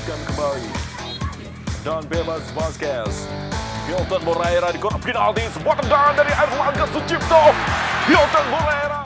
dilanjutkan kembali. Dan bebas Vazquez. Milton Moreira di kotak penalti. Sebuah tendangan dari Erlangga Sucipto. Milton Moreira.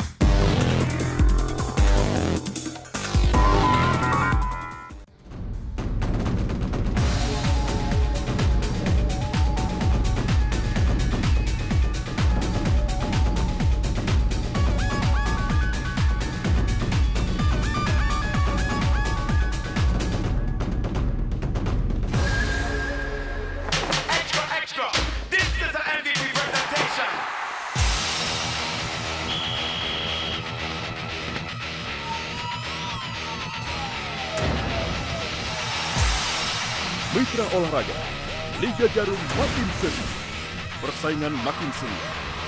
Mitra olahraga, Liga Jarum makin seru, persaingan makin sengit.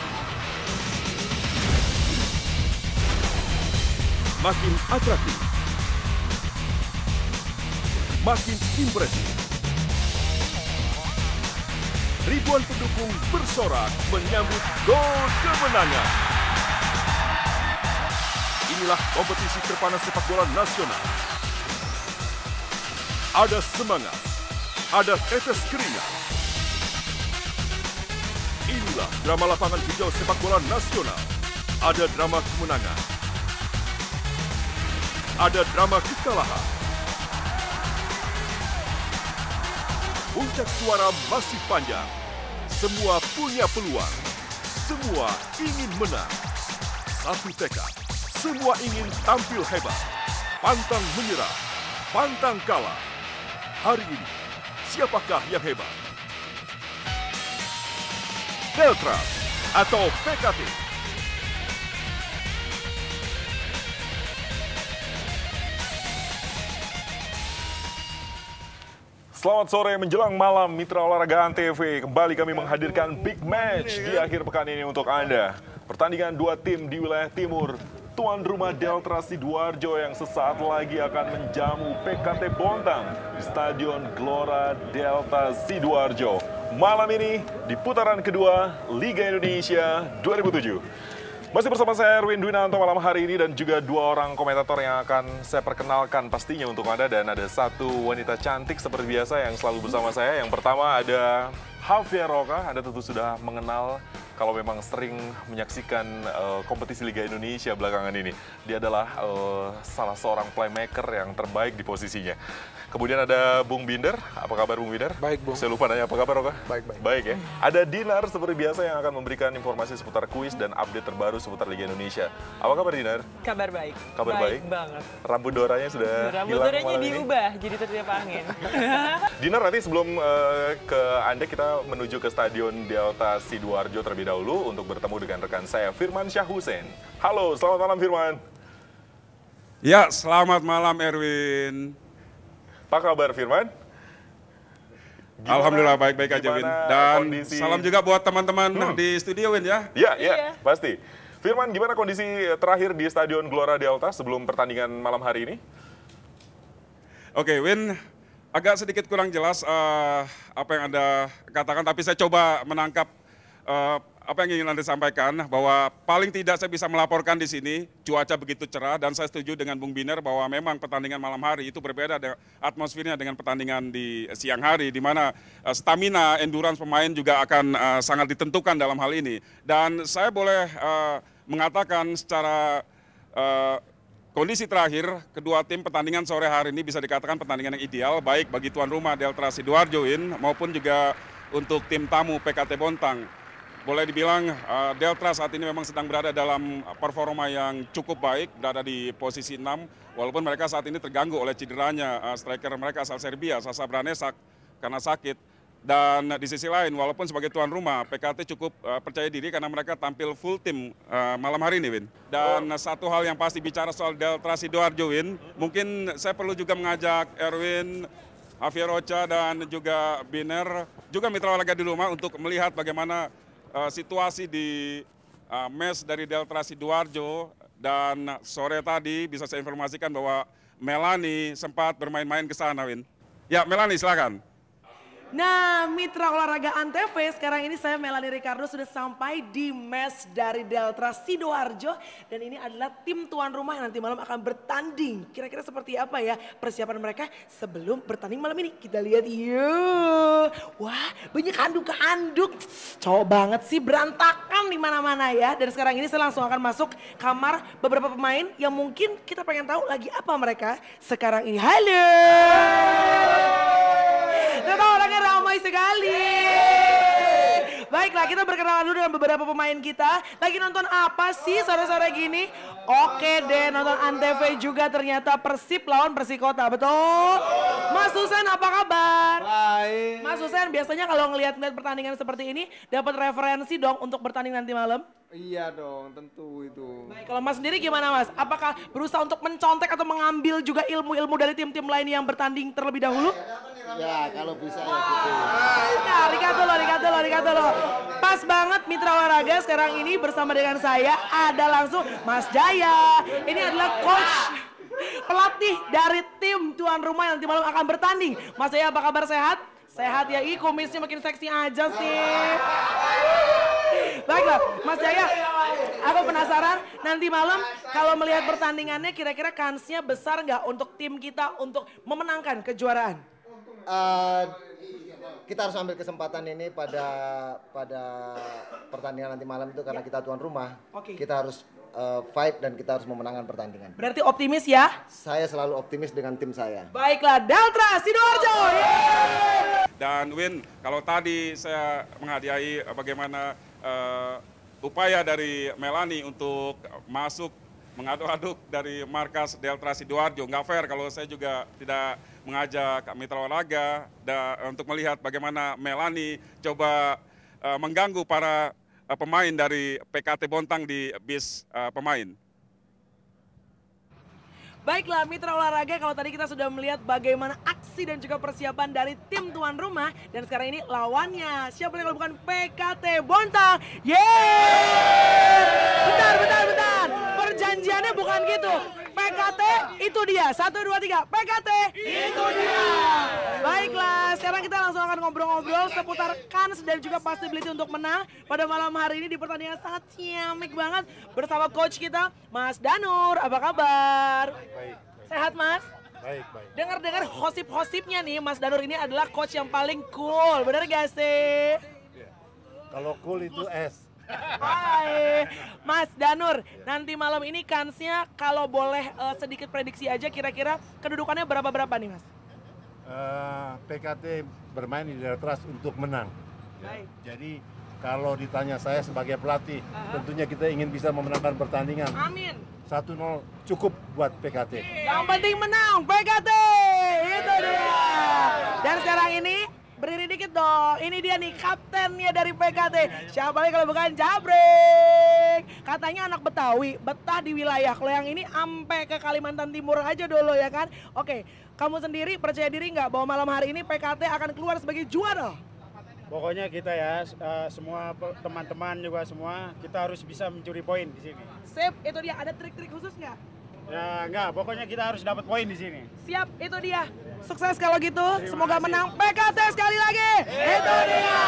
Makin atraktif, makin impresif. Ribuan pendukung bersorak menyambut gol kemenangan. Inilah kompetisi terpanas sepak bola nasional. Ada semangat. Ada tetes keringat. Inilah drama lapangan hijau sepak bola nasional. Ada drama kemenangan. Ada drama kekalahan. Puncak suara masih panjang. Semua punya peluang. Semua ingin menang. Satu tekad. Semua ingin tampil hebat. Pantang menyerah. Pantang kalah. Hari ini, siapakah yang hebat? Deltras atau PKT? Selamat sore menjelang malam Mitra Olahraga Antv. Kembali kami menghadirkan big match di akhir pekan ini untuk Anda. Pertandingan dua tim di wilayah timur. Tuan rumah Deltras Sidoarjo yang sesaat lagi akan menjamu PKT Bontang di Stadion Gelora Delta Sidoarjo. Malam ini di putaran kedua Liga Indonesia 2007. Masih bersama saya Erwin Dwinanto malam hari ini dan juga dua orang komentator yang akan saya perkenalkan pastinya untuk Anda. Dan ada satu wanita cantik seperti biasa yang selalu bersama saya. Yang pertama ada Javier Roca. Anda tentu sudah mengenal kalau memang sering menyaksikan kompetisi Liga Indonesia belakangan ini. Dia adalah salah seorang playmaker yang terbaik di posisinya. Kemudian ada Bung Binder. Apa kabar Bung Binder? Baik, Bung. Saya lupa nanya, apa kabar Roka? Baik, baik. Baik ya. Ada Dinar seperti biasa yang akan memberikan informasi seputar kuis dan update terbaru seputar Liga Indonesia. Apa kabar Dinar? Kabar baik. Kabar baik? Banget. Rambut doranya sudah Rambut hilang doranya malam ini? diubah jadi tertiup angin. Dinar, nanti sebelum ke Anda kita menuju ke Stadion Delta Sidoarjo terlebih dahulu untuk bertemu dengan rekan saya Firman Syah Hussein. Halo, selamat malam Firman. Ya, selamat malam Erwin. Apa kabar Firman? Alhamdulillah baik-baik aja Win. Dan kondisi... salam juga buat teman-teman di studio Win ya. Iya, pasti. Firman, gimana kondisi terakhir di Stadion Gelora Delta sebelum pertandingan malam hari ini? Oke Win, agak sedikit kurang jelas apa yang Anda katakan, tapi saya coba menangkap apa yang ingin Anda sampaikan, bahwa paling tidak saya bisa melaporkan di sini, cuaca begitu cerah, dan saya setuju dengan Bung Biner bahwa memang pertandingan malam hari itu berbeda atmosfernya dengan pertandingan di siang hari, di mana stamina, endurance pemain juga akan sangat ditentukan dalam hal ini. Dan saya boleh mengatakan secara kondisi terakhir, kedua tim pertandingan sore hari ini bisa dikatakan pertandingan yang ideal, baik bagi tuan rumah Deltras Sidoarjo maupun juga untuk tim tamu PKT Bontang. Boleh dibilang Deltras saat ini memang sedang berada dalam performa yang cukup baik, berada di posisi 6, walaupun mereka saat ini terganggu oleh cederanya striker mereka asal Serbia, Sasa Branesak, karena sakit. Dan di sisi lain, walaupun sebagai tuan rumah, PKT cukup percaya diri karena mereka tampil full tim malam hari ini, Win. Dan satu hal yang pasti bicara soal Deltras Sidoarjo, Win, mungkin saya perlu juga mengajak Erwin, Javier Roca, dan juga Biner, juga mitra olahraga di rumah untuk melihat bagaimana situasi di mes dari Deltras Sidoarjo. Dan sore tadi bisa saya informasikan bahwa Melani sempat bermain-main ke sana, Win. Ya, Melani silakan. Nah, mitra olahraga Antv, sekarang ini saya Melanie Ricardo sudah sampai di mes dari Deltra Sidoarjo. Dan ini adalah tim tuan rumah yang nanti malam akan bertanding. Kira-kira seperti apa ya persiapan mereka sebelum bertanding malam ini. Kita lihat yuk. Wah, banyak handuk-handuk. Cowok banget sih, berantakan di mana-mana ya. Dan sekarang ini saya langsung akan masuk kamar beberapa pemain yang mungkin kita pengen tahu lagi apa mereka sekarang ini. Halo. Ternyata orangnya ramai sekali. Baiklah, kita berkenalan dulu dengan beberapa pemain kita. Lagi nonton apa sih sore-sore gini? Oke deh, nonton Antv juga ternyata Persib lawan Persikota, betul? Mas Husen apa kabar? Baik. Mas Husen biasanya kalau ngelihat-ngelihat pertandingan seperti ini dapat referensi dong untuk bertanding nanti malam? Iya dong, tentu itu. Baik, kalau Mas sendiri gimana Mas? Apakah berusaha untuk mencontek atau mengambil juga ilmu-ilmu dari tim-tim lain yang bertanding terlebih dahulu? Ya, kalau bisa ya gitu. Nah, Ricardo loh. Pas banget mitra olahraga sekarang ini bersama dengan saya ada langsung Mas Jaya. Ini adalah coach pelatih dari tim tuan rumah yang nanti malam akan bertanding. Mas Jaya apa kabar, sehat? Sehat ya, ih kumisnya makin seksi aja sih. Baiklah, Mas Jaya, aku penasaran nanti malam kalau melihat pertandingannya kira-kira kansnya besar nggak untuk tim kita untuk memenangkan kejuaraan? Kita harus ambil kesempatan ini pada pertandingan nanti malam itu karena kita tuan rumah. Oke. Kita harus fight dan kita harus memenangkan pertandingan. Berarti optimis ya? Saya selalu optimis dengan tim saya. Baiklah, Deltra Sidoarjo. Dan Win, kalau tadi saya menghadiahi bagaimana upaya dari Melanie untuk masuk mengaduk-aduk dari markas Deltra Sidoarjo. Nggak fair kalau saya juga tidak mengajak mitra olahraga untuk melihat bagaimana Melanie coba mengganggu para pemain dari PKT Bontang di bis pemain. Baiklah mitra olahraga, kalau tadi kita sudah melihat bagaimana aksi dan juga persiapan dari tim tuan rumah. Dan sekarang ini lawannya, siapa lagi kalau bukan PKT Bontang. Yeay! Bentar. Perjanjiannya bukan gitu. PKT itu dia, 1, 2, 3, PKT itu dia. Baiklah, sekarang kita langsung akan ngobrol-ngobrol seputar kans dan juga possibility untuk menang pada malam hari ini di pertandingan sangat ciamik banget bersama coach kita, Mas Danur. Apa kabar? Baik. Sehat Mas? Baik. Dengar-dengar hosip-hosipnya nih, Mas Danur ini adalah coach yang paling cool, bener gak sih? Kalau cool itu es. Hai, Mas Danur, nanti malam ini kansnya kalau boleh sedikit prediksi aja kira-kira kedudukannya berapa nih Mas? PKT bermain di Deltras untuk menang. Baik. Jadi kalau ditanya saya sebagai pelatih, tentunya kita ingin bisa memenangkan pertandingan. Amin. 1-0 cukup buat PKT. Yang penting menang, PKT, itu dia. Dan sekarang ini berdiri dikit dong, ini dia nih kaptennya dari PKT. Siapa lagi kalau bukan Jabrek. Katanya anak Betawi, betah di wilayah. Kalau yang ini ampe ke Kalimantan Timur aja dulu ya kan. Oke, kamu sendiri percaya diri nggak bahwa malam hari ini PKT akan keluar sebagai juara? Pokoknya kita ya, semua teman-teman juga semua, kita harus bisa mencuri poin di sini. Sip, itu dia. Ada trik-trik khusus nggak? Ya enggak, pokoknya kita harus dapat poin di sini. Siap, itu dia. Sukses kalau gitu. Semoga menang PKT sekali lagi. Itu dia.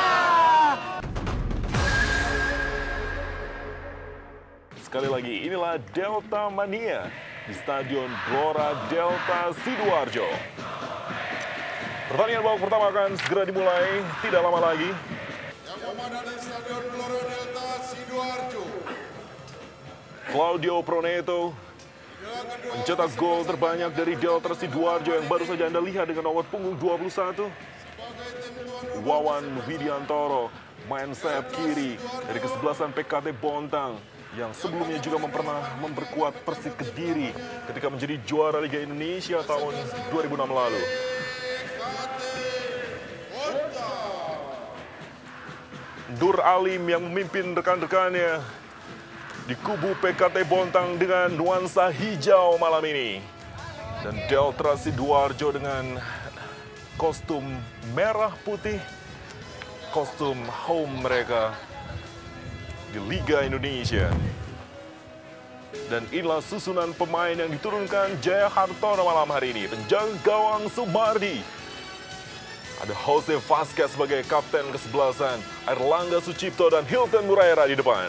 Sekali lagi, inilah Delta Mania di Stadion Gelora Delta Sidoarjo. Pertandingan babak pertama akan segera dimulai, tidak lama lagi. Yang memadani Stadion Gelora Delta Sidoarjo. Claudio Proneto mencetak gol terbanyak dari Delta Sidoarjo yang baru saja Anda lihat dengan nomor punggung 21. Wawan Widiantoro main sayap kiri dari kesebelasan PKT Bontang yang sebelumnya juga pernah memperkuat Persik Kediri ketika menjadi juara Liga Indonesia tahun 2006 lalu. Nur Alim yang memimpin rekan-rekannya di kubu PKT Bontang dengan nuansa hijau malam ini. Dan Delta Sidoarjo dengan kostum merah putih, kostum home mereka di Liga Indonesia. Dan inilah susunan pemain yang diturunkan Jaya Hartono malam hari ini. Penjaga gawang Sumardi, Ada Jose Vasquez sebagai kapten kesebelasan, Airlangga Sucipto dan Hilton Muraira di depan.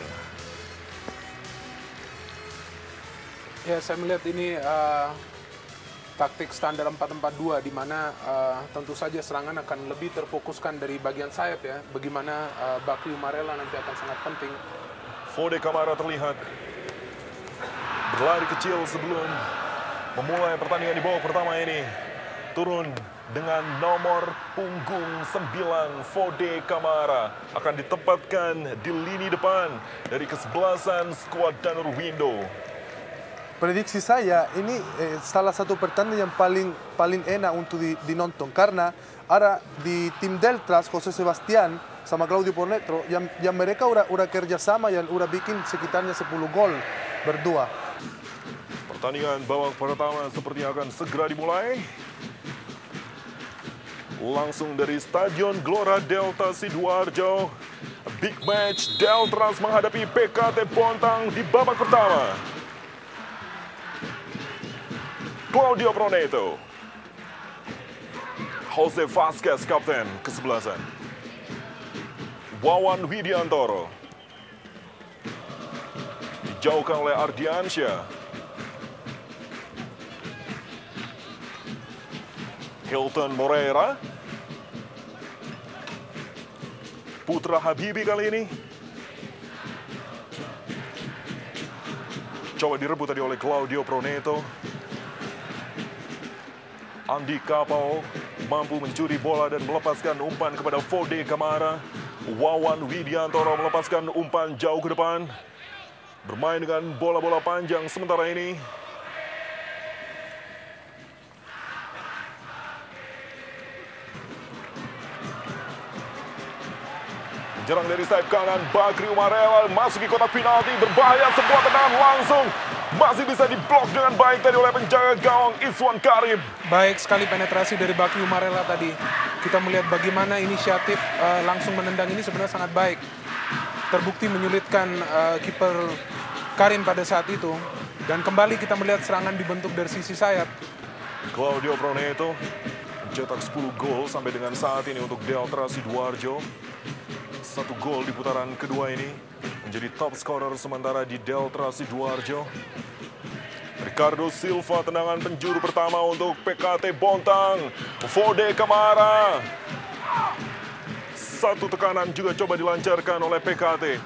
Ya, saya melihat ini taktik standar 4-4-2 di mana tentu saja serangan akan lebih terfokuskan dari bagian sayap ya. Bagaimana Bakri Umarela nanti akan sangat penting. Fode Camara terlihat berlari kecil sebelum memulai pertandingan di babak pertama ini. Turun dengan nomor punggung 9, Fode Camara akan ditempatkan di lini depan dari kesebelasan skuad Danur Windo. Prediksi saya ini salah satu pertandingan yang paling enak untuk dinonton karena ada di tim Deltras Jose Sebastian sama Claudio Ponetro yang mereka udah kerjasama yang udah bikin sekitarnya 10 gol berdua. Pertandingan babak pertama sepertinya akan segera dimulai. Langsung dari Stadion Gelora Delta Sidoarjo, big match Deltras menghadapi PKT Bontang di babak pertama. Claudio Proneto, Jose Vasquez kapten kesebelasan, Wawan Widiantoro, dijauhkan oleh Ardiansyah, Hilton Moreira, Putra Habibi kali ini. Coba direbut tadi oleh Claudio Proneto. Andi Kapau mampu mencuri bola dan melepaskan umpan kepada Fode Camara. Wawan Widiantoro melepaskan umpan jauh ke depan. Bermain dengan bola-bola panjang sementara ini. Menyerang dari sayap kanan, Bakri Umarela masuki kotak penalti, berbahaya, sebuah tendangan langsung. Masih bisa diblok dengan baik tadi oleh penjaga gawang Iswan Karim. Baik sekali penetrasi dari Bakri Umarela tadi. Kita melihat bagaimana inisiatif langsung menendang ini sebenarnya sangat baik. Terbukti menyulitkan kiper Karim pada saat itu. Dan kembali kita melihat serangan dibentuk dari sisi sayap. Claudio Proneto mencetak 10 gol sampai dengan saat ini untuk Delta Sidoarjo. 1 gol di putaran kedua ini, menjadi top scorer sementara di Delta Sidoarjo. Ricardo Silva, tendangan penjuru pertama untuk PKT Bontang. Fode Camara. 1 tekanan juga coba dilancarkan oleh PKT.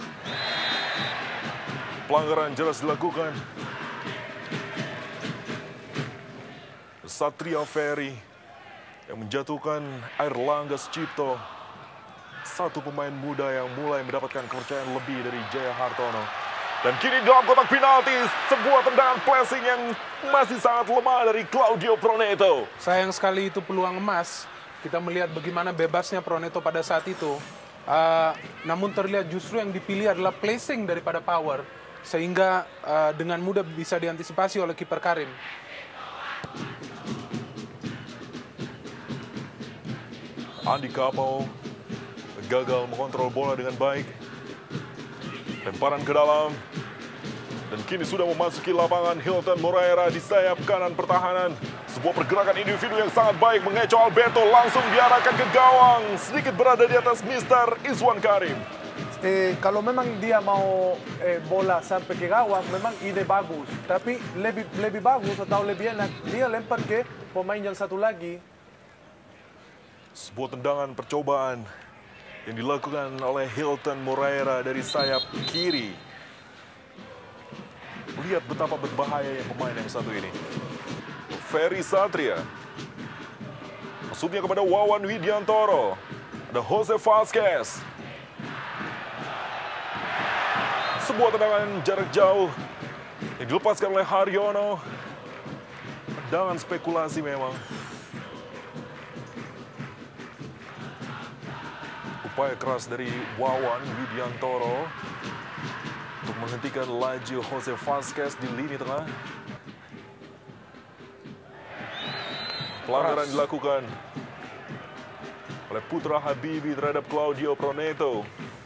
Pelanggaran jelas dilakukan. Satria Ferry yang menjatuhkan Airlangga Sucipto. 1 pemain muda yang mulai mendapatkan kepercayaan lebih dari Jaya Hartono. Dan kini dalam kotak penalti, sebuah tendangan placing yang masih sangat lemah dari Claudio Proneto. Sayang sekali itu peluang emas. Kita melihat bagaimana bebasnya Proneto pada saat itu. Namun terlihat justru yang dipilih adalah placing daripada power. Sehingga dengan mudah bisa diantisipasi oleh kiper Karim. Andi Kapau gagal mengontrol bola dengan baik. Lemparan ke dalam. Dan kini sudah memasuki lapangan Hilton Moreira di sayap kanan pertahanan. Sebuah pergerakan individu yang sangat baik mengecoh Alberto, langsung diarahkan ke gawang. Sedikit berada di atas Mr. Iswan Karim. Kalau memang dia mau bola sampai ke gawang, memang ide bagus. Tapi lebih bagus atau lebih enak, dia lempar ke pemain yang satu lagi. Sebuah tendangan percobaan yang dilakukan oleh Hilton Moreira dari sayap kiri. Lihat betapa berbahaya pemain yang satu ini. Ferry Satria. Maksudnya kepada Wawan Widiantoro. Ada Jose Vasquez. Sebuah tendangan jarak jauh yang dilepaskan oleh Haryono. Tendangan spekulasi memang. Upaya keras dari Wawan Widiantoro untuk menghentikan laju Jose Vasquez di lini tengah. Pelanggaran dilakukan oleh Putra Habibi terhadap Claudio Proneto.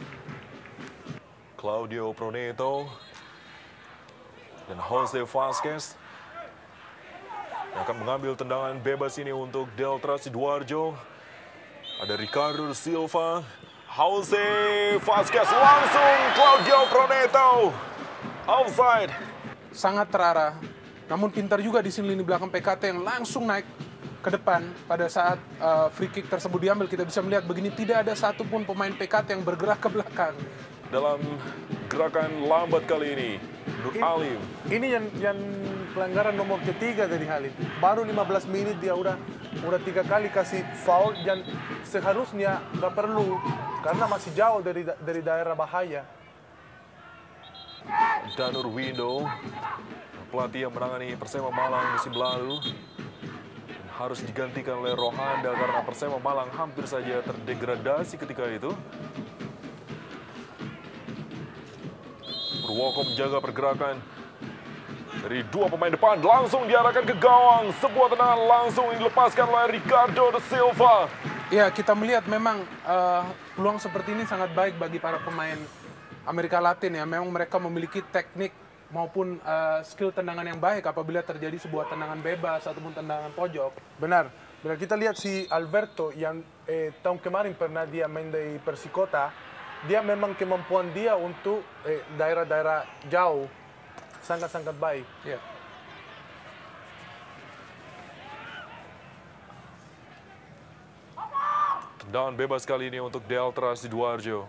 Claudio Proneto dan Jose Vasquez yang akan mengambil tendangan bebas ini untuk Delta Sidoarjo. Ada Ricardo Silva, Jose Vasquez, langsung Claudio Proneto. Offside. Sangat terarah. Namun pintar juga di sini lini belakang PKT yang langsung naik ke depan pada saat free kick tersebut diambil. Kita bisa melihat begini, tidak ada satupun pemain PKT yang bergerak ke belakang. Dalam gerakan lambat kali ini, Nur Alim. Ini yang pelanggaran nomor ketiga dari Halim. Baru 15 menit dia udah 3 kali kasih foul dan seharusnya nggak perlu karena masih jauh dari daerah bahaya. Danur Windo, pelatih yang menangani Persema Malang musim lalu, harus digantikan oleh Rohanda karena Persema Malang hampir saja terdegradasi ketika itu. Purwoko menjaga pergerakan dari dua pemain depan, langsung diarahkan ke gawang. Sebuah tendangan langsung dilepaskan oleh Ricardo da Silva. Ya, kita melihat memang peluang seperti ini sangat baik bagi para pemain Amerika Latin ya. Memang mereka memiliki teknik maupun skill tendangan yang baik apabila terjadi sebuah tendangan bebas ataupun tendangan pojok. Benar. Kita lihat si Alberto yang tahun kemarin pernah dia main di Persikota. Dia memang kemampuan dia untuk daerah-daerah jauh sangat-sangat baik. Ya. Tendangan bebas kali ini untuk Delta Sidoarjo.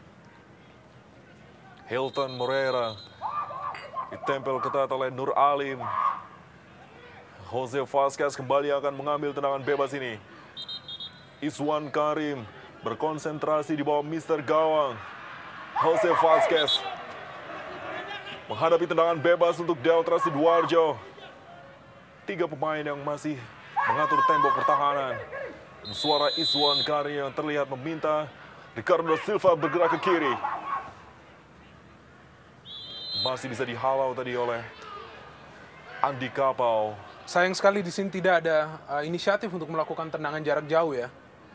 Hilton Moreira ditempel ketat oleh Nur Alim. Jose Vasquez kembali akan mengambil tendangan bebas ini. Iswan Karim berkonsentrasi di bawah Mister Gawang. Jose Vasquez menghadapi tendangan bebas untuk Delta Sidoarjo. 3 pemain yang masih mengatur tembok pertahanan. Suara Iswan Karim yang terlihat meminta Ricardo Silva bergerak ke kiri. Masih bisa dihalau tadi oleh Andi Kapau. Sayang sekali di sini tidak ada inisiatif untuk melakukan tendangan jarak jauh ya.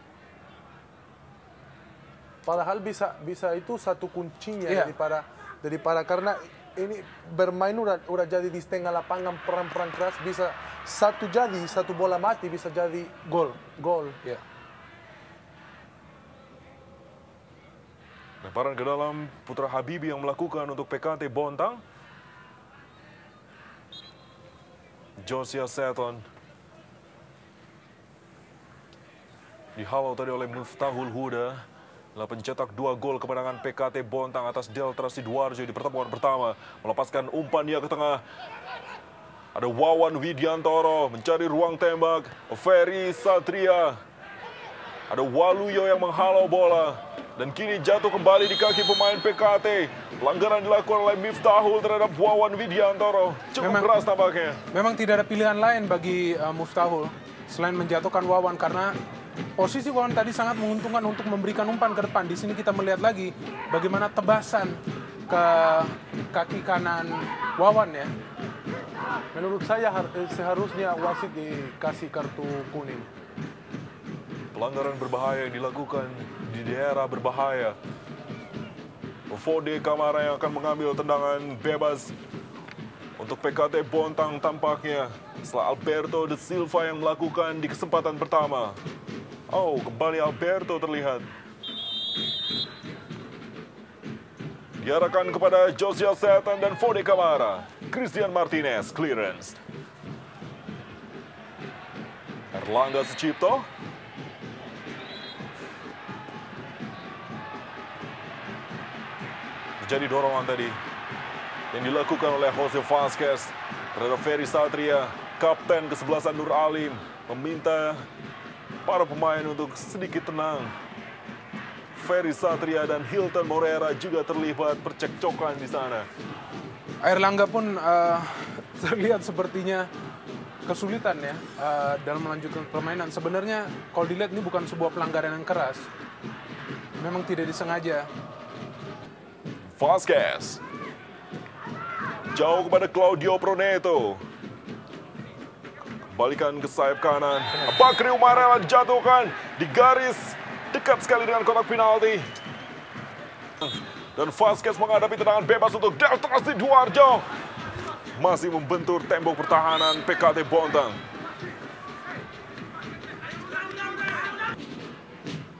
Padahal bisa itu satu kuncinya daripada karena ini bermain udah jadi di setengah lapangan perang-perang keras, bisa satu bola mati bisa jadi gol. Ya. Lemparan ke dalam Putra Habibi yang melakukan untuk PKT Bontang. Josiah Seton dihalau tadi oleh Miftahul Huda. Telah pencetak 2 gol kemenangan PKT Bontang atas Delta Sidoarjo di pertemuan pertama. Melepaskan umpan dia ke tengah. Ada Wawan Widiantoro mencari ruang tembak. Ferry Satria. Ada Waluyo yang menghalau bola. Dan kini jatuh kembali di kaki pemain PKT. Pelanggaran dilakukan oleh Miftahul terhadap Wawan Widiantoro. Cukup keras tampaknya. Memang tidak ada pilihan lain bagi Miftahul selain menjatuhkan Wawan karena posisi Wawan tadi sangat menguntungkan untuk memberikan umpan ke depan. Di sini kita melihat lagi bagaimana tebasan ke kaki kanan Wawan ya. Menurut saya seharusnya wasit dikasih kartu kuning. Pelanggaran berbahaya yang dilakukan di daerah berbahaya. Fode Kamara yang akan mengambil tendangan bebas untuk PKT Bontang tampaknya. Setelah Alberto da Silva yang melakukan di kesempatan pertama. Oh, kembali Alberto terlihat. Diarahkan kepada Josiah Seton dan Fode Kamara. Christian Martinez, clearance. Erlangga Sucipto. Terjadi dorongan tadi yang dilakukan oleh Jose Vasquez terhadap Ferry Satria. Kapten kesebelasan Nur Alim meminta para pemain untuk sedikit tenang. Ferry Satria dan Hilton Moreira juga terlibat percekcokan di sana. Erlangga pun terlihat sepertinya kesulitan ya dalam melanjutkan permainan. Sebenarnya kalau dilihat ini bukan sebuah pelanggaran yang keras. Memang tidak disengaja. Vasquez. Jauh kepada Claudio Proneto. Kembalikan ke sayap kanan. Bakri Umarela dijatuhkan di garis dekat sekali dengan kotak penalti. Dan Vasquez menghadapi tendangan bebas untuk Delta Sidoarjo. Masih membentur tembok pertahanan PKT Bontang.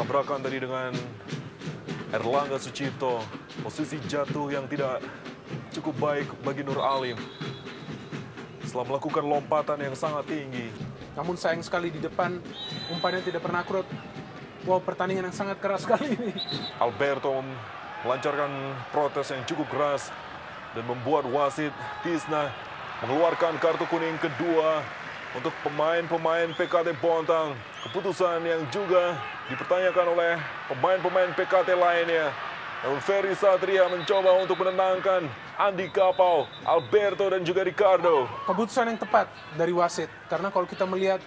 tabrakan tadi dengan Erlangga Sucipto. Posisi jatuh yang tidak cukup baik bagi Nur Alim setelah melakukan lompatan yang sangat tinggi. Namun sayang sekali di depan umpannya tidak pernah akurat. Wow, pertandingan yang sangat keras sekali ini. Alberto melancarkan protes yang cukup keras dan membuat wasit Tisna mengeluarkan kartu kuning kedua untuk pemain-pemain PKT Bontang. Keputusan yang juga dipertanyakan oleh pemain-pemain PKT lainnya. Namun Ferry Satria mencoba untuk menenangkan Andi Kapau, Alberto dan juga Ricardo. Keputusan yang tepat dari wasit. Karena kalau kita melihat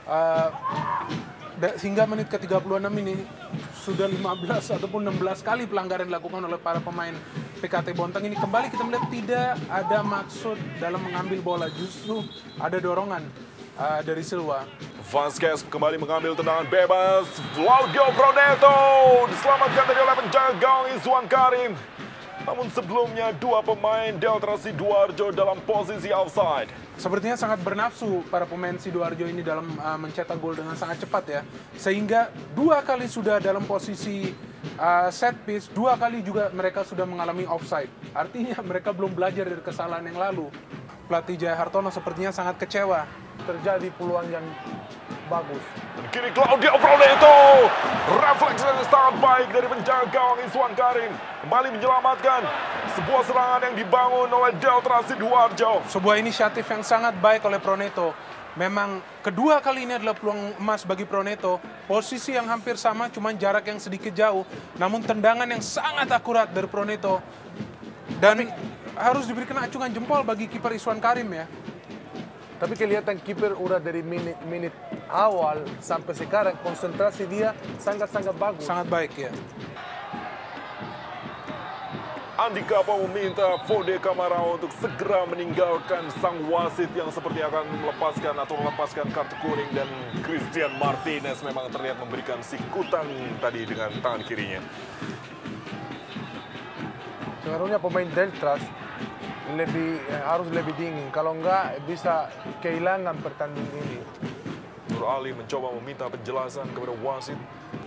hingga menit ke-36 ini sudah 15 ataupun 16 kali pelanggaran dilakukan oleh para pemain PKT Bontang ini. Kembali kita melihat tidak ada maksud dalam mengambil bola, justru ada dorongan dari Silva. Vasquez kembali mengambil tendangan bebas. Claudio Proneto diselamatkan tadi oleh penjaga gawang Izwan Karim. Namun sebelumnya dua pemain Delta Sidoarjo dalam posisi offside. Sepertinya sangat bernafsu para pemain Sidoarjo ini dalam mencetak gol dengan sangat cepat ya. Sehingga dua kali sudah dalam posisi set piece, dua kali juga mereka sudah mengalami offside. Artinya mereka belum belajar dari kesalahan yang lalu. Pelatih Jaya Hartono sepertinya sangat kecewa. Terjadi peluang yang bagus. Dan kini Claudio Proneto, refleks yang sangat baik dari penjaga gawang Izwan Karim, kembali menyelamatkan sebuah serangan yang dibangun oleh Delta Sidoarjo. Sebuah inisiatif yang sangat baik oleh Proneto. Memang kedua kali ini adalah peluang emas bagi Proneto. Posisi yang hampir sama, cuman jarak yang sedikit jauh. Namun tendangan yang sangat akurat dari Proneto. Dan harus diberikan acungan jempol bagi kiper Izwan Karim ya. Tapi kelihatan kiper udah dari menit awal sampai sekarang konsentrasi dia sangat-sangat bagus. Sangat baik ya. Andi Kapau meminta Fode Kamara untuk segera meninggalkan sang wasit yang seperti akan melepaskan kartu kuning, dan Christian Martinez memang terlihat memberikan sikutan tadi dengan tangan kirinya. Sebenarnya pemain Deltras harus lebih dingin, kalau enggak bisa kehilangan pertandingan ini. Nur Ali mencoba meminta penjelasan kepada wasit.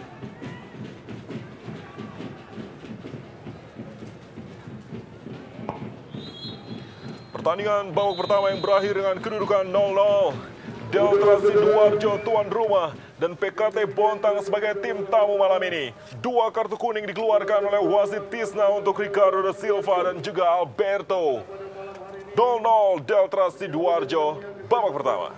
Pertandingan babak pertama yang berakhir dengan kedudukan 0-0. Delta Sidoarjo tuan rumah dan PKT Bontang sebagai tim tamu malam ini. Dua kartu kuning dikeluarkan oleh wasit Tisna untuk Ricardo da Silva dan juga Alberto. 0-0 Delta Sidoarjo babak pertama.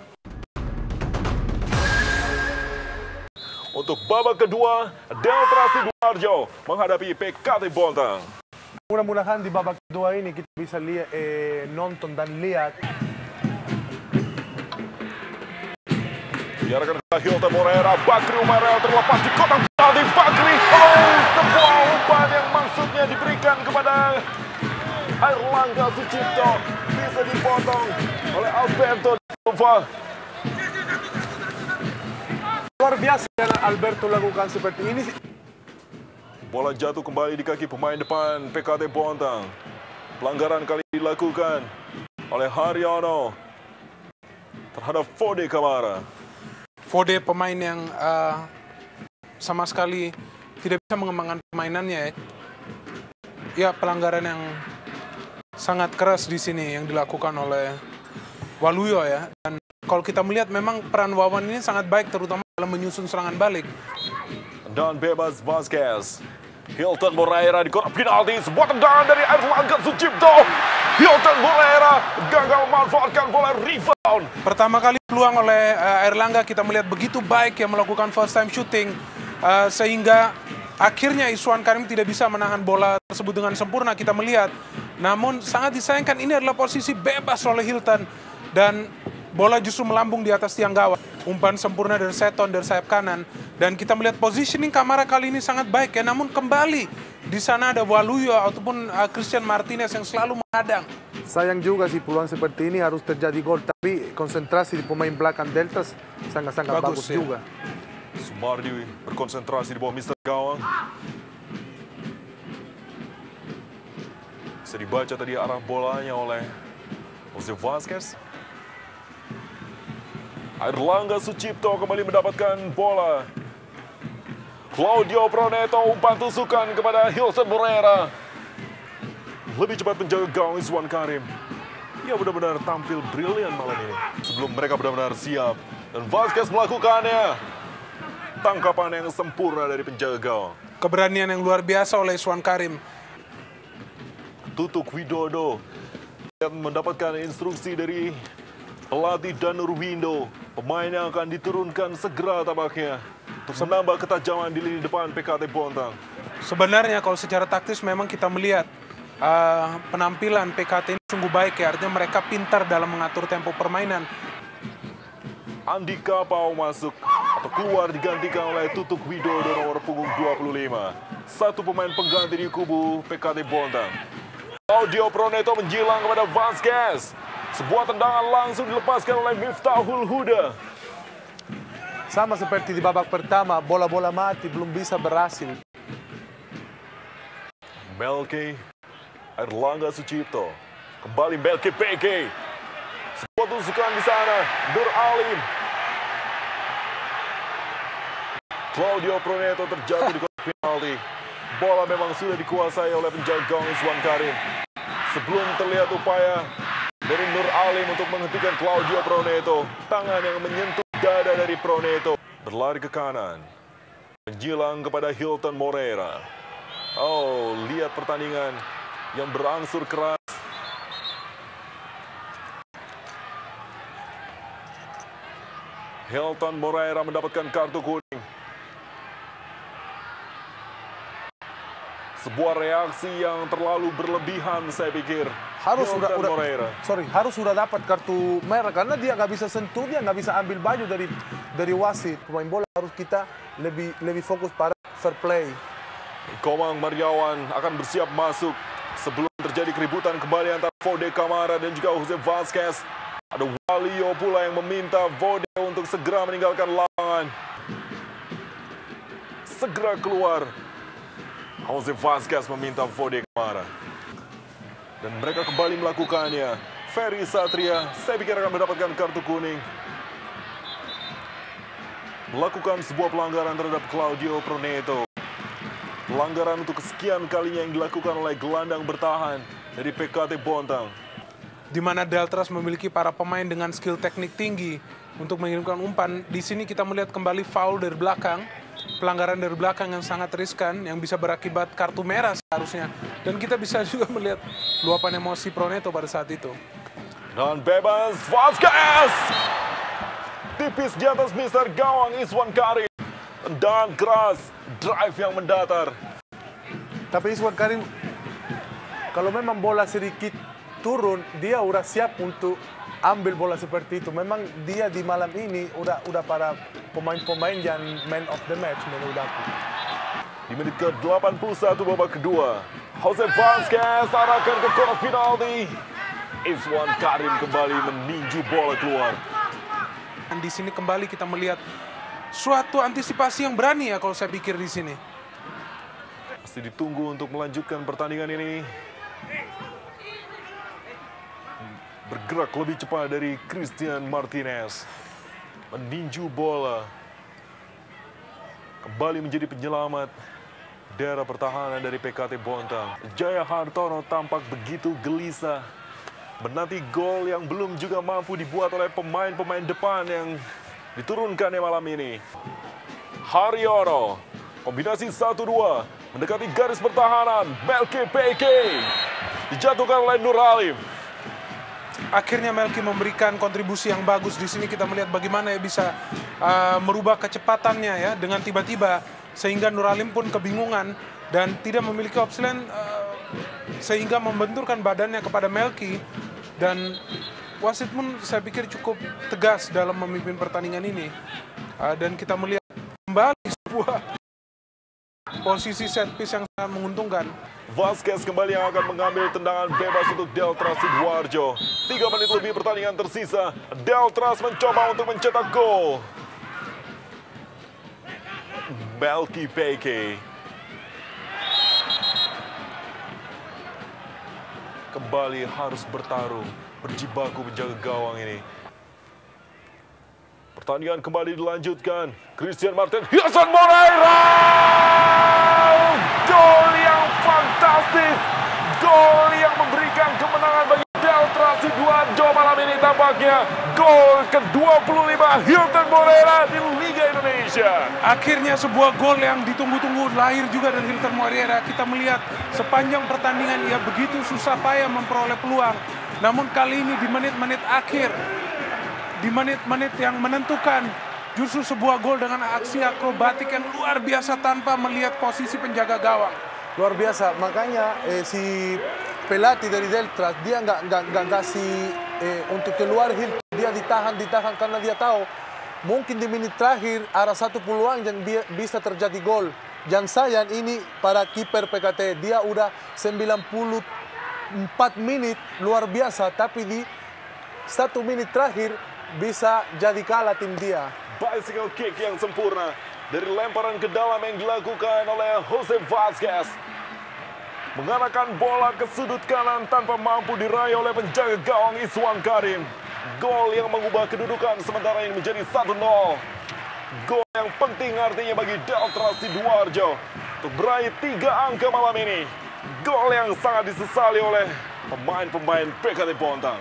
Untuk babak kedua, Delta Sidoarjo menghadapi PKT Bontang. Mudah-mudahan di babak kedua ini kita bisa lihat, nonton dan lihat. Diarahkan ke Hilton Moreira, Bakri Umarel terlepas di kotak penalti. Bakri, oh, sebuah umpan yang maksudnya diberikan kepada Erlangga Sucipto bisa dipotong oleh Alberto Silva. Luar biasa yang Alberto lakukan seperti ini. Bola jatuh kembali di kaki pemain depan PKT Bontang. Pelanggaran kali dilakukan oleh Haryono terhadap Fode Kamara. Fode pemain yang sama sekali tidak bisa mengembangkan permainannya. Ya, pelanggaran yang sangat keras di sini yang dilakukan oleh Waluyo ya. Dan kalau kita melihat memang peran Wawan ini sangat baik, terutama dalam menyusun serangan balik. Dan bebas Vasquez. Hilton Moreira di kotak penalti, sebuah tendangan dari Erlangga Sucipto. Hilton Moreira gagal memanfaatkan bola rebound. Pertama kali peluang oleh Erlangga, kita melihat begitu baik yang melakukan first time shooting, sehingga akhirnya Izwan Karim tidak bisa menahan bola tersebut dengan sempurna kita melihat. Namun sangat disayangkan ini adalah posisi bebas oleh Hilton dan bola justru melambung di atas tiang gawang. Umpan sempurna dari Seton dari sayap kanan, dan kita melihat positioning Kamara kali ini sangat baik ya. Namun kembali di sana ada Waluyo ataupun Christian Martinez yang selalu menghadang. Sayang juga sih peluang seperti ini harus terjadi gol, tapi konsentrasi di pemain belakang Deltas sangat-sangat bagus ya. juga. Sumardi berkonsentrasi di bawah Mister Gawang. Bisa dibaca tadi arah bolanya oleh Jose Vasquez. Erlangga Sucipto kembali mendapatkan bola. Claudio Proneto umpan tusukan kepada Hilton Moreira. Lebih cepat menjaga gawang Izwan Karim. Ia benar-benar tampil brilian malam ini. Sebelum mereka benar-benar siap. Dan Vasquez melakukannya. Tangkapan yang sempurna dari penjaga gawang. Keberanian yang luar biasa oleh Izwan Karim. Tutuk Widodo mendapatkan instruksi dari pelatih Danur Windo. Pemain yang akan diturunkan segera tampaknya untuk menambah ketajaman di lini depan PKT Bontang. Sebenarnya kalau secara taktis memang kita melihat penampilan PKT ini sungguh baik ya. Artinya mereka pintar dalam mengatur tempo permainan. Andika Pau masuk atau keluar digantikan oleh Tutuk Widodo nomor punggung 25. Satu pemain pengganti di kubu PKT Bontang. Claudio Proneto menjilang kepada Vasquez. Sebuah tendangan langsung dilepaskan oleh Miftahul Huda. Sama seperti di babak pertama, bola-bola mati belum bisa berhasil. Melke Erlangga Sucipto. Kembali Melke PK. Sebuah tusukan di sana. Nur Alim. Claudio Proneto terjatuh di kotak penalti. Bola memang sudah dikuasai oleh penjaga gawang Izwan Karim. Sebelum terlihat upaya dari Nur Alim untuk menghentikan Claudio Proneto. Tangan yang menyentuh dada dari Proneto. Berlari ke kanan. Menjilang kepada Hilton Moreira. Oh, lihat pertandingan yang berangsur keras. Hilton Moreira mendapatkan kartu kuning. Sebuah reaksi yang terlalu berlebihan, saya pikir. Harus sudah dapat kartu merah karena dia nggak bisa sentuh, dia nggak bisa ambil baju dari wasit. Pemain bola harus kita lebih fokus pada fair play. Komang Maryawan akan bersiap masuk sebelum terjadi keributan kembali antara Vode Camara dan juga Jose Vasquez. Ada Walio pula yang meminta Vode untuk segera meninggalkan lapangan. Segera keluar. Jose Vasquez meminta Vode Camara. Dan mereka kembali melakukannya. Ferry Satria, saya pikir akan mendapatkan kartu kuning. Melakukan sebuah pelanggaran terhadap Claudio Proneto. Pelanggaran untuk kesekian kalinya yang dilakukan oleh gelandang bertahan dari PKT Bontang. Di mana Deltras memiliki para pemain dengan skill teknik tinggi untuk mengirimkan umpan. Di sini kita melihat kembali foul dari belakang. Pelanggaran dari belakang yang sangat riskan yang bisa berakibat kartu merah seharusnya. Dan kita bisa juga melihat luapan emosi Proneto pada saat itu. Dan bebas Vasquez. Tipis di atas mister gawang Izwan Karim. Tendangan keras, drive yang mendatar. Tapi Izwan Karim, kalau memang bola sedikit turun, dia udah siap untuk ambil bola seperti itu. Memang dia di malam ini udah para pemain-pemain yang man of the match menurut aku. Di menit ke-81 babak kedua, Jose Vasquez arahkan ke kotak penalti. Izwan Karim kembali meninju bola keluar. Dan di sini kembali kita melihat suatu antisipasi yang berani ya kalau saya pikir di sini. Pasti ditunggu untuk melanjutkan pertandingan ini. Bergerak lebih cepat dari Christian Martinez. Meninju bola. Kembali menjadi penyelamat daerah pertahanan dari PKT Bontang. Jaya Hartono tampak begitu gelisah menanti gol yang belum juga mampu dibuat oleh pemain-pemain depan yang diturunkannya malam ini. Haryono, kombinasi 1-2, mendekati garis pertahanan. Melke PK dijatuhkan oleh Nur Alim. Akhirnya Melki memberikan kontribusi yang bagus. Di sini kita melihat bagaimana ya bisa merubah kecepatannya ya dengan tiba-tiba, sehingga Nur Alim pun kebingungan dan tidak memiliki opsi lain, sehingga membenturkan badannya kepada Melki. Dan wasit pun saya pikir cukup tegas dalam memimpin pertandingan ini. Dan kita melihat kembali sebuah posisi set piece yang sangat menguntungkan. Vasquez kembali yang akan mengambil tendangan bebas untuk Deltras Sidoarjo. 3 menit lebih pertandingan tersisa. Deltras mencoba untuk mencetak gol. Melki Peke kembali harus bertarung, berjibaku menjaga gawang ini. Pertandingan kembali dilanjutkan. Christian Martin, Hilton Moreira! Gol yang fantastis! Gol yang memberikan kemenangan bagi Delta Sidoarjo malam ini tampaknya. Gol ke-25 Hilton Moreira di Liga Indonesia. Akhirnya sebuah gol yang ditunggu-tunggu lahir juga dari Hilton Moreira. Kita melihat sepanjang pertandingan ia begitu susah payah memperoleh peluang. Namun kali ini di menit-menit akhir, di menit-menit yang menentukan, justru sebuah gol dengan aksi akrobatik yang luar biasa tanpa melihat posisi penjaga gawang. Luar biasa, makanya si pelatih dari Delta dia nggak kasih untuk keluar Hilton, dia ditahan karena dia tahu mungkin di menit terakhir ada satu peluang yang bisa terjadi gol. Jangan sayang ini para kiper PKT, dia udah 94 menit luar biasa, tapi di 1 menit terakhir bisa jadi kalah tim dia. Bicycle kick yang sempurna dari lemparan ke dalam yang dilakukan oleh Jose Vazquez. Mengarahkan bola ke sudut kanan tanpa mampu diraih oleh penjaga gawang Iswan Karim. Gol yang mengubah kedudukan sementara ini menjadi 1-0. Gol yang penting artinya bagi Delta Sidoarjo untuk meraih 3 angka malam ini. Gol yang sangat disesali oleh pemain-pemain PKT Bontang.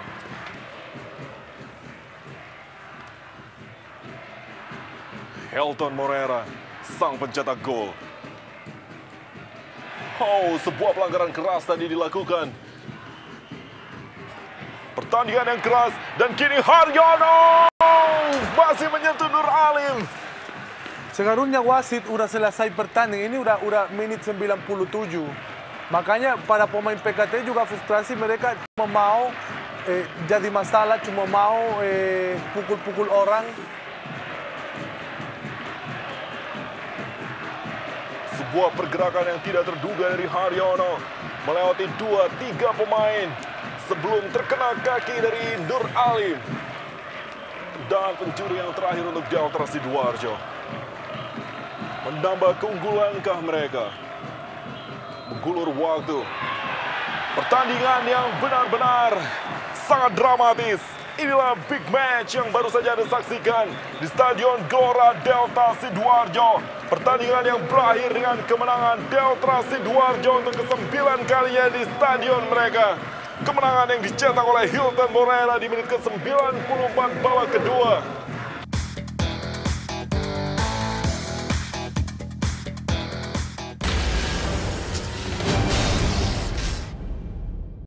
Hilton Moreira, sang pencetak gol. Oh, sebuah pelanggaran keras tadi dilakukan. Pertandingan yang keras dan kini Haryono masih menyentuh Nur Alim. Seharusnya wasit udah selesai pertandingan, ini udah menit 97. Makanya para pemain PKT juga frustrasi, mereka cuma mau jadi masalah, cuma mau pukul-pukul orang. Sebuah pergerakan yang tidak terduga dari Haryono melewati 2-3 pemain sebelum terkena kaki dari Nur Alim. Dan pencuri yang terakhir untuk Delta Sidoarjo menambah keunggulankah mereka. Menggulur waktu. Pertandingan yang benar-benar sangat dramatis. Inilah big match yang baru saja Anda saksikan di Stadion Gelora Delta Sidoarjo. Pertandingan yang berakhir dengan kemenangan Delta Sidoarjo untuk ke-9 kalinya di stadion mereka. Kemenangan yang dicetak oleh Hilton Moreira di menit ke-94 babak kedua.